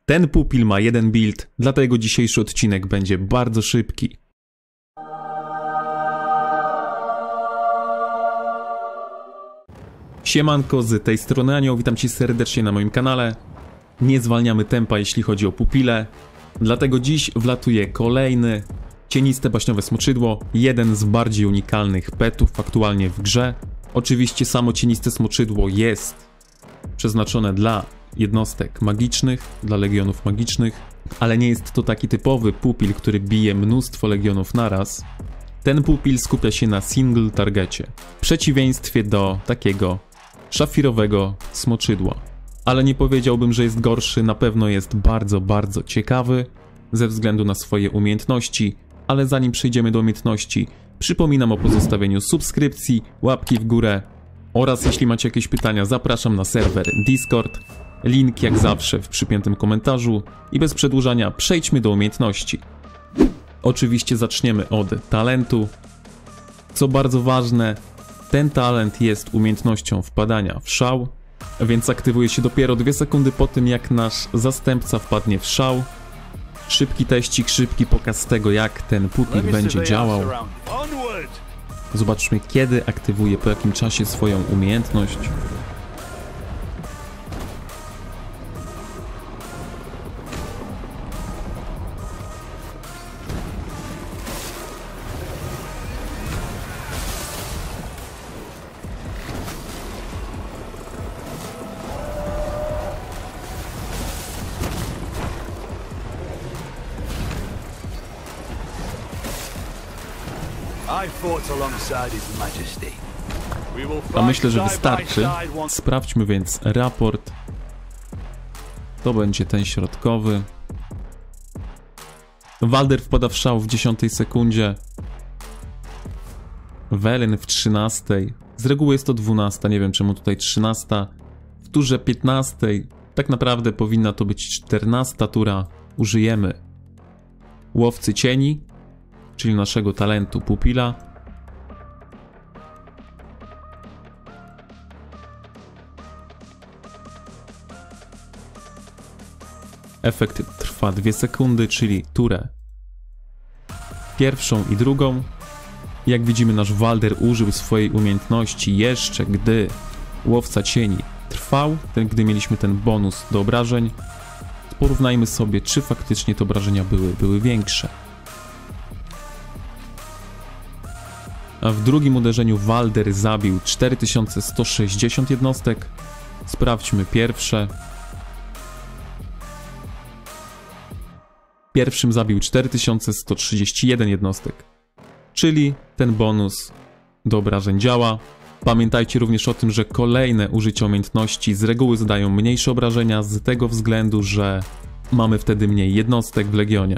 Ten pupil ma jeden build, dlatego dzisiejszy odcinek będzie bardzo szybki. Siemanko, z tej strony Anioł, witam Cię serdecznie na moim kanale. Nie zwalniamy tempa, jeśli chodzi o pupile, dlatego dziś wlatuje kolejny cieniste baśniowe smoczydło, jeden z bardziej unikalnych petów aktualnie w grze. Oczywiście samo cieniste smoczydło jest przeznaczone dla jednostek magicznych, dla legionów magicznych, ale nie jest to taki typowy pupil, który bije mnóstwo legionów naraz. Ten pupil skupia się na single targecie, w przeciwieństwie do takiego szafirowego smoczydła. Ale nie powiedziałbym, że jest gorszy, na pewno jest bardzo ciekawy ze względu na swoje umiejętności, ale zanim przejdziemy do umiejętności, przypominam o pozostawieniu subskrypcji, łapki w górę oraz jeśli macie jakieś pytania, zapraszam na serwer Discord. Link jak zawsze w przypiętym komentarzu i bez przedłużania przejdźmy do umiejętności. Oczywiście zaczniemy od talentu. Co bardzo ważne, ten talent jest umiejętnością wpadania w szał, więc aktywuje się dopiero 2 sekundy po tym, jak nasz zastępca wpadnie w szał. Szybki teścik, szybki pokaz tego, jak ten pupil będzie działał. Zobaczmy, kiedy aktywuje, po jakim czasie swoją umiejętność. A myślę, że wystarczy. Sprawdźmy więc raport. To będzie ten środkowy. Walder wpada w szał w 10 sekundzie. Velen w 13. Z reguły jest to 12, nie wiem czemu tutaj 13. W turze 15. Tak naprawdę powinna to być 14 tura. Użyjemy Łowcy Cieni, czyli naszego talentu pupila. Efekt trwa 2 sekundy, czyli turę pierwszą i drugą. Jak widzimy, nasz Walder użył swojej umiejętności jeszcze gdy Łowca Cieni trwał, gdy mieliśmy ten bonus do obrażeń. Porównajmy sobie, czy faktycznie te obrażenia były większe. A w drugim uderzeniu Walder zabił 4160 jednostek. Sprawdźmy pierwsze. Pierwszym zabił 4131 jednostek. Czyli ten bonus do obrażeń działa. Pamiętajcie również o tym, że kolejne użycia umiejętności z reguły zadają mniejsze obrażenia z tego względu, że mamy wtedy mniej jednostek w legionie.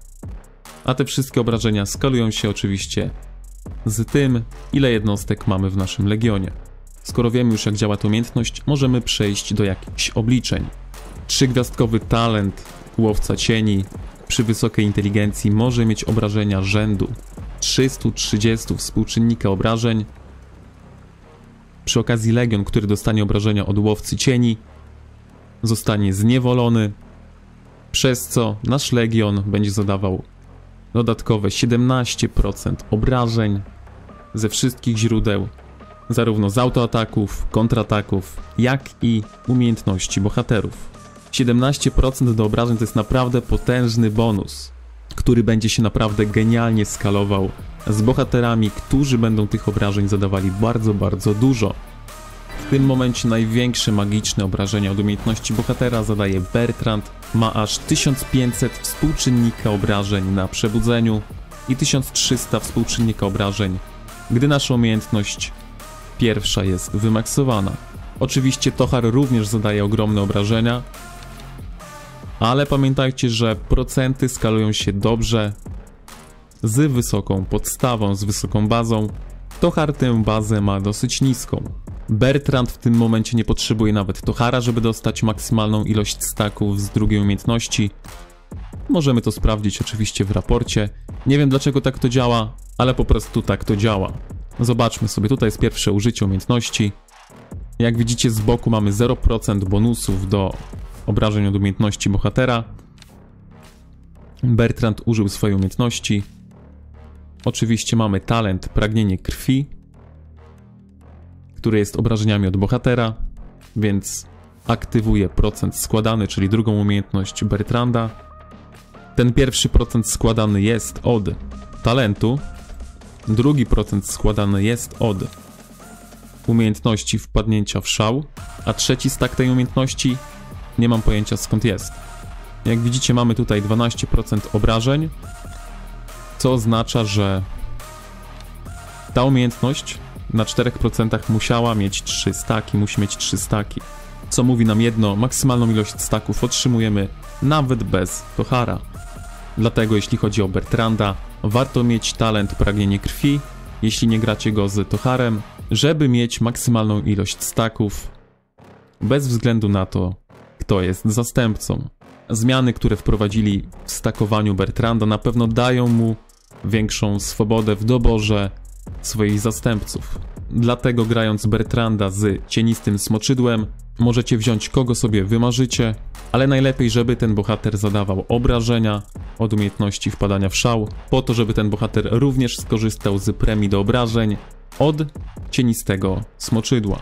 A te wszystkie obrażenia skalują się oczywiście z tym, ile jednostek mamy w naszym legionie. Skoro wiemy już, jak działa ta umiejętność, możemy przejść do jakichś obliczeń. 3-gwiazdkowy talent Łowca Cieni przy wysokiej inteligencji może mieć obrażenia rzędu 330 współczynnika obrażeń. Przy okazji legion, który dostanie obrażenia od Łowcy Cieni, zostanie zniewolony, przez co nasz legion będzie zadawał dodatkowe 17% obrażeń ze wszystkich źródeł, zarówno z autoataków, kontrataków, jak i umiejętności bohaterów. 17% do obrażeń to jest naprawdę potężny bonus, który będzie się naprawdę genialnie skalował z bohaterami, którzy będą tych obrażeń zadawali bardzo dużo. W tym momencie największe magiczne obrażenia od umiejętności bohatera zadaje Bertrand. Ma aż 1500 współczynnika obrażeń na przebudzeniu i 1300 współczynnika obrażeń, gdy nasza umiejętność pierwsza jest wymaksowana. Oczywiście Tochar również zadaje ogromne obrażenia, ale pamiętajcie, że procenty skalują się dobrze z wysoką podstawą, z wysoką bazą. Tochar tę bazę ma dosyć niską. Bertrand w tym momencie nie potrzebuje nawet Tochara, żeby dostać maksymalną ilość staków z drugiej umiejętności. Możemy to sprawdzić oczywiście w raporcie. Nie wiem, dlaczego tak to działa, ale po prostu tak to działa. Zobaczmy sobie, tutaj jest pierwsze użycie umiejętności. Jak widzicie, z boku mamy 0% bonusów do obrażeń od umiejętności bohatera. Bertrand użył swojej umiejętności. Oczywiście mamy talent Pragnienie Krwi, który jest obrażeniami od bohatera, więc aktywuje procent składany, czyli drugą umiejętność Bertranda. Ten pierwszy procent składany jest od talentu, drugi procent składany jest od umiejętności Wpadnięcia w Szał, a trzeci stack tej umiejętności nie mam pojęcia skąd jest. Jak widzicie, mamy tutaj 12% obrażeń, co oznacza, że ta umiejętność na 4% musiała mieć 3 staki, musi mieć 3 staki. Co mówi nam jedno, maksymalną ilość staków otrzymujemy nawet bez Tohara. Dlatego jeśli chodzi o Bertranda, warto mieć talent Pragnienie Krwi, jeśli nie gracie go z Toharem, żeby mieć maksymalną ilość staków, bez względu na to, kto jest zastępcą. Zmiany, które wprowadzili w stakowaniu Bertranda, na pewno dają mu większą swobodę w doborze swoich zastępców. Dlatego grając Bertranda z cienistym smoczydłem, możecie wziąć kogo sobie wymarzycie, ale najlepiej, żeby ten bohater zadawał obrażenia od umiejętności Wpadania w Szał, po to, żeby ten bohater również skorzystał z premii do obrażeń od cienistego smoczydła.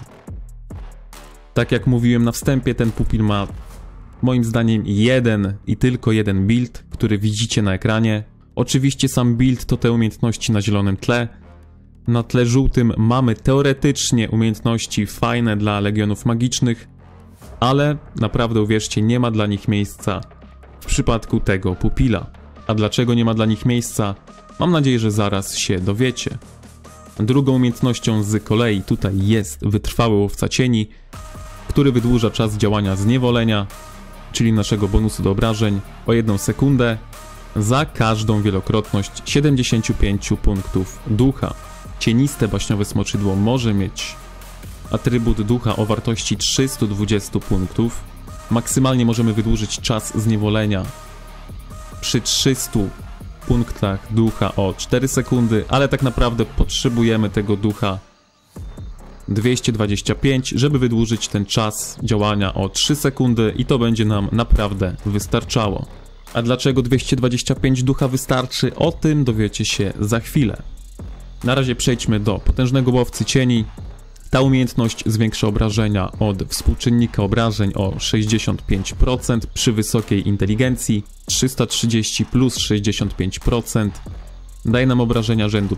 Tak jak mówiłem na wstępie, ten pupil ma moim zdaniem jeden i tylko jeden build, który widzicie na ekranie. Oczywiście sam build to te umiejętności na zielonym tle. Na tle żółtym mamy teoretycznie umiejętności fajne dla legionów magicznych, ale naprawdę uwierzcie, nie ma dla nich miejsca w przypadku tego pupila. A dlaczego nie ma dla nich miejsca? Mam nadzieję, że zaraz się dowiecie. Drugą umiejętnością z kolei tutaj jest Wytrwały Łowca Cieni, który wydłuża czas działania zniewolenia, czyli naszego bonusu do obrażeń, o 1 sekundę za każdą wielokrotność 75 punktów ducha. Cieniste baśniowe smoczydło może mieć atrybut ducha o wartości 320 punktów. Maksymalnie możemy wydłużyć czas zniewolenia przy 300 punktach ducha o 4 sekundy, ale tak naprawdę potrzebujemy tego ducha 225, żeby wydłużyć ten czas działania o 3 sekundy i to będzie nam naprawdę wystarczało. A dlaczego 225 ducha wystarczy? O tym dowiecie się za chwilę. Na razie przejdźmy do Potężnego Łowcy Cieni. Ta umiejętność zwiększa obrażenia od współczynnika obrażeń o 65% przy wysokiej inteligencji, 330 plus 65%. Daje nam obrażenia rzędu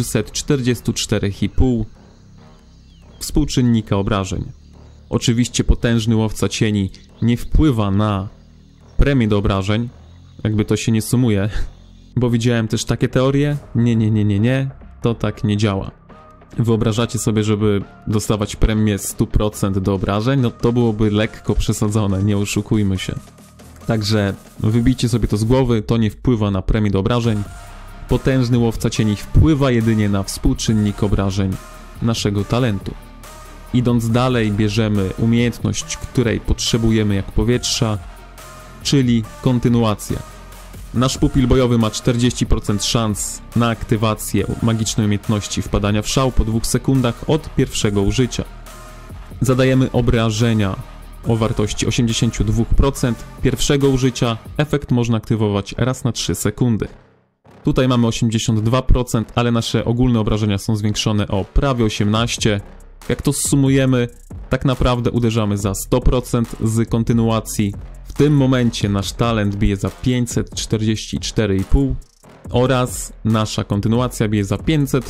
544,5 współczynnika obrażeń. Oczywiście Potężny Łowca Cieni nie wpływa na premię do obrażeń, jakby to się nie sumuje, bo widziałem też takie teorie. Nie, to tak nie działa. Wyobrażacie sobie, żeby dostawać premię 100% do obrażeń? No to byłoby lekko przesadzone, nie oszukujmy się. Także wybijcie sobie to z głowy, to nie wpływa na premię do obrażeń. Potężny Łowca Cieni wpływa jedynie na współczynnik obrażeń naszego talentu. Idąc dalej, bierzemy umiejętność, której potrzebujemy jak powietrza, czyli kontynuacja. Nasz pupil bojowy ma 40% szans na aktywację magicznej umiejętności Wpadania w Szał po 2 sekundach od pierwszego użycia. Zadajemy obrażenia o wartości 82% pierwszego użycia. Efekt można aktywować raz na 3 sekundy. Tutaj mamy 82%, ale nasze ogólne obrażenia są zwiększone o prawie 18%. Jak to zsumujemy, tak naprawdę uderzamy za 100% z kontynuacji. W tym momencie nasz talent bije za 544,5 oraz nasza kontynuacja bije za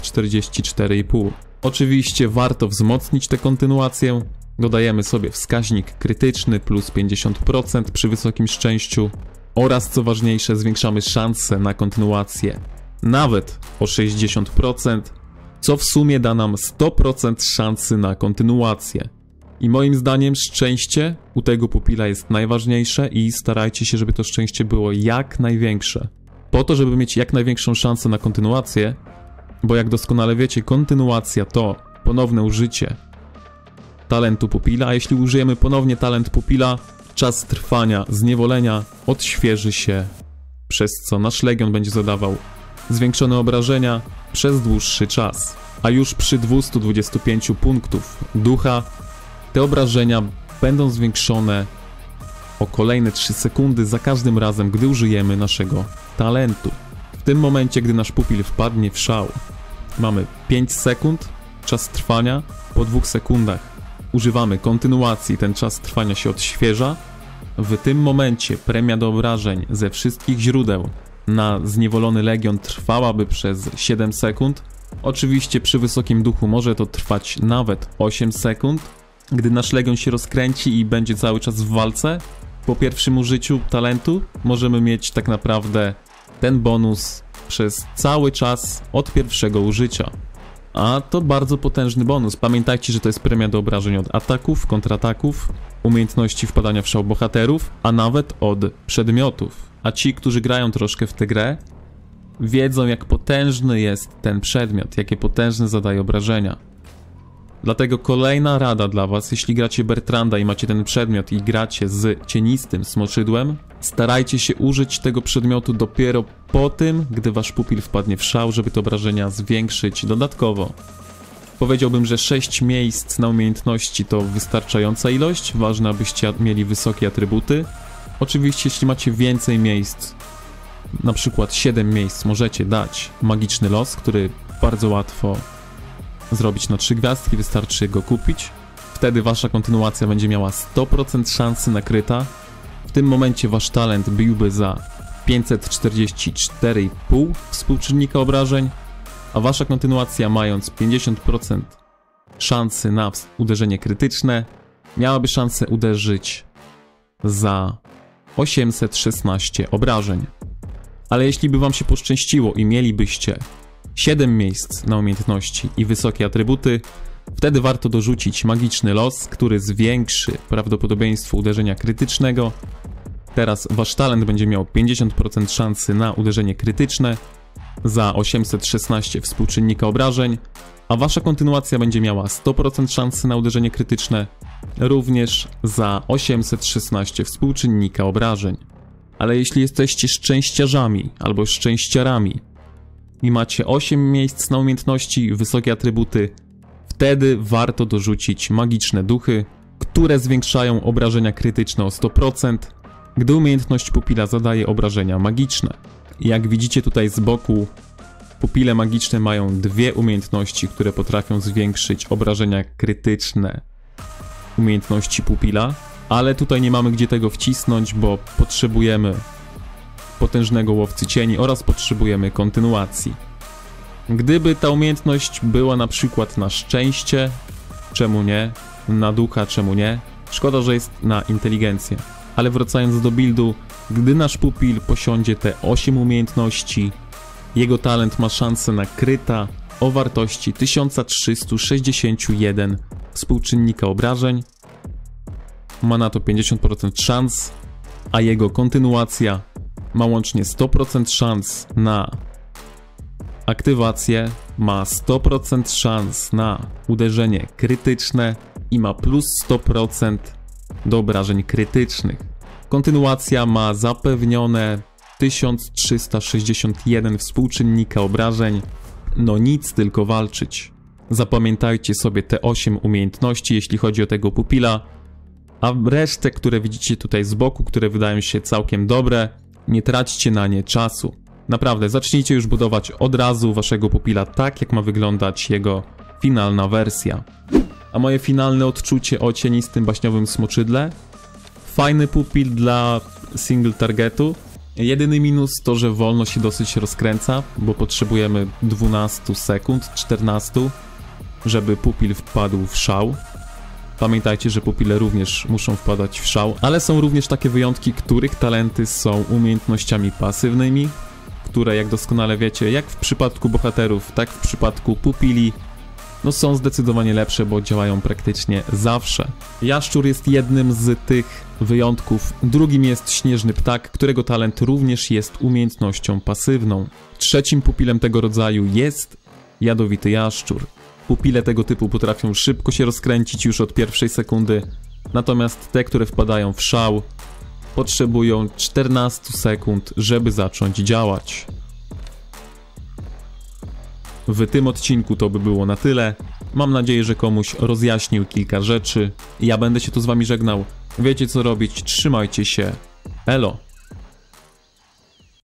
544,5. Oczywiście warto wzmocnić tę kontynuację. Dodajemy sobie wskaźnik krytyczny plus 50% przy wysokim szczęściu oraz co ważniejsze zwiększamy szanse na kontynuację nawet o 60%, co w sumie da nam 100% szansy na kontynuację. I moim zdaniem szczęście u tego pupila jest najważniejsze i starajcie się, żeby to szczęście było jak największe. Po to, żeby mieć jak największą szansę na kontynuację, bo jak doskonale wiecie, kontynuacja to ponowne użycie talentu pupila, a jeśli użyjemy ponownie talent pupila, czas trwania zniewolenia odświeży się, przez co nasz legion będzie zadawał zwiększone obrażenia przez dłuższy czas. A już przy 225 punktów ducha te obrażenia będą zwiększone o kolejne 3 sekundy za każdym razem, gdy użyjemy naszego talentu. W tym momencie, gdy nasz pupil wpadnie w szał, mamy 5 sekund, czas trwania. Po 2 sekundach używamy kontynuacji, ten czas trwania się odświeża. W tym momencie premia do obrażeń ze wszystkich źródeł na zniewolony legion trwałaby przez 7 sekund. Oczywiście przy wysokim duchu może to trwać nawet 8 sekund. Gdy nasz legion się rozkręci i będzie cały czas w walce, po pierwszym użyciu talentu możemy mieć tak naprawdę ten bonus przez cały czas od pierwszego użycia. A to bardzo potężny bonus. Pamiętajcie, że to jest premia do obrażeń od ataków, kontrataków, umiejętności wpadania w szał bohaterów, a nawet od przedmiotów. A ci, którzy grają troszkę w tę grę, wiedzą, jak potężny jest ten przedmiot, jakie potężne zadaje obrażenia. Dlatego kolejna rada dla was, jeśli gracie Bertranda i macie ten przedmiot i gracie z cienistym smoczydłem, starajcie się użyć tego przedmiotu dopiero po tym, gdy wasz pupil wpadnie w szał, żeby te obrażenia zwiększyć dodatkowo. Powiedziałbym, że 6 miejsc na umiejętności to wystarczająca ilość, ważne abyście mieli wysokie atrybuty. Oczywiście jeśli macie więcej miejsc, na przykład 7 miejsc, możecie dać magiczny los, który bardzo łatwo zrobić na 3 gwiazdki, wystarczy go kupić. Wtedy wasza kontynuacja będzie miała 100% szansy na kryta. W tym momencie wasz talent biłby za 544,5 współczynnika obrażeń, a wasza kontynuacja, mając 50% szansy na uderzenie krytyczne, miałaby szansę uderzyć za 816 obrażeń. Ale jeśli by wam się poszczęściło i mielibyście 7 miejsc na umiejętności i wysokie atrybuty, wtedy warto dorzucić magiczny los, który zwiększy prawdopodobieństwo uderzenia krytycznego. Teraz wasz talent będzie miał 50% szansy na uderzenie krytyczne za 816 współczynnika obrażeń, a wasza kontynuacja będzie miała 100% szansy na uderzenie krytyczne również za 816 współczynnika obrażeń. Ale jeśli jesteście szczęściarzami albo szczęściarami i macie 8 miejsc na umiejętności, wysokie atrybuty, wtedy warto dorzucić magiczne duchy, które zwiększają obrażenia krytyczne o 100%, gdy umiejętność pupila zadaje obrażenia magiczne. Jak widzicie tutaj z boku, pupile magiczne mają 2 umiejętności, które potrafią zwiększyć obrażenia krytyczne umiejętności pupila, ale tutaj nie mamy gdzie tego wcisnąć, bo potrzebujemy potężnego łowcy cieni oraz potrzebujemy kontynuacji. Gdyby ta umiejętność była na przykład na szczęście, czemu nie? Na ducha, czemu nie? Szkoda, że jest na inteligencję. Ale wracając do buildu, gdy nasz pupil posiądzie te 8 umiejętności, jego talent ma szansę na kryta o wartości 1361 współczynnika obrażeń. Ma na to 50% szans, a jego kontynuacja ma łącznie 100% szans na aktywację, ma 100% szans na uderzenie krytyczne i ma plus 100% do obrażeń krytycznych. Kontynuacja ma zapewnione 1361 współczynnika obrażeń. No nic, tylko walczyć. Zapamiętajcie sobie te 8 umiejętności, jeśli chodzi o tego pupila, a resztę, które widzicie tutaj z boku, które wydają się całkiem dobre, nie traćcie na nie czasu. Naprawdę, zacznijcie już budować od razu waszego pupila tak, jak ma wyglądać jego finalna wersja. A moje finalne odczucie o cienistym baśniowym smoczydle? Fajny pupil dla single targetu. Jedyny minus to, że wolno się dosyć rozkręca, bo potrzebujemy 12 sekund, 14, żeby pupil wpadł w szał. Pamiętajcie, że pupile również muszą wpadać w szał, ale są również takie wyjątki, których talenty są umiejętnościami pasywnymi, które, jak doskonale wiecie, jak w przypadku bohaterów, tak w przypadku pupili, no są zdecydowanie lepsze, bo działają praktycznie zawsze. Jaszczur jest jednym z tych wyjątków, drugim jest śnieżny ptak, którego talent również jest umiejętnością pasywną. Trzecim pupilem tego rodzaju jest jadowity jaszczur. Pupile tego typu potrafią szybko się rozkręcić już od pierwszej sekundy, natomiast te, które wpadają w szał, potrzebują 14 sekund, żeby zacząć działać. W tym odcinku to by było na tyle. Mam nadzieję, że komuś rozjaśnił kilka rzeczy. Ja będę się tu z wami żegnał. Wiecie co robić, trzymajcie się. Elo!